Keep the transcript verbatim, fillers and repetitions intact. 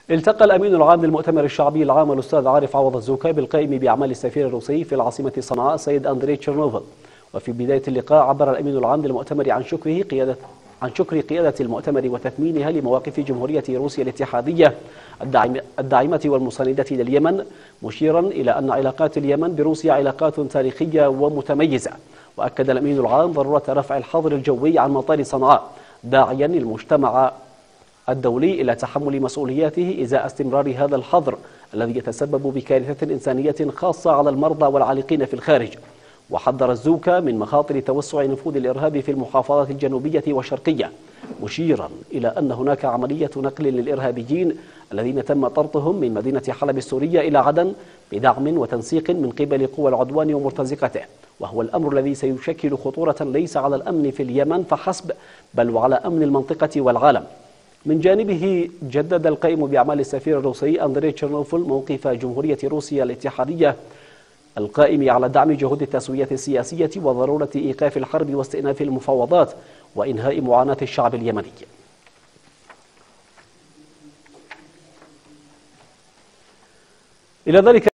التقى الأمين العام للمؤتمر الشعبي العام الأستاذ عارف عوض الزوكا بالقائم بأعمال السفير الروسي في العاصمة صنعاء السيد أندري تشيرنوفل. وفي بداية اللقاء عبر الأمين العام للمؤتمر عن شكره قيادة عن شكر قيادة المؤتمر وتثمينها لمواقف جمهورية روسيا الاتحادية الداعمة والمساندة لليمن، مشيرا إلى أن علاقات اليمن بروسيا علاقات تاريخية ومتميزة. وأكد الأمين العام ضرورة رفع الحظر الجوي عن مطار صنعاء، داعيا المجتمع الدولي إلى تحمل مسؤولياته إزاء استمرار هذا الحظر الذي يتسبب بكارثة إنسانية خاصة على المرضى والعالقين في الخارج. وحذر الزوكا من مخاطر توسع نفوذ الإرهاب في المحافظات الجنوبية والشرقية، مشيرا إلى أن هناك عملية نقل للإرهابيين الذين تم طردهم من مدينة حلب السورية إلى عدن بدعم وتنسيق من قبل قوى العدوان ومرتزقته، وهو الأمر الذي سيشكل خطورة ليس على الأمن في اليمن فحسب بل وعلى أمن المنطقة والعالم. من جانبه جدد القائم بأعمال السفير الروسي أندري تشيرنوفل موقف جمهورية روسيا الاتحادية القائم على دعم جهود التسوية السياسية وضرورة إيقاف الحرب واستئناف المفاوضات وإنهاء معاناة الشعب اليمني. إلى ذلك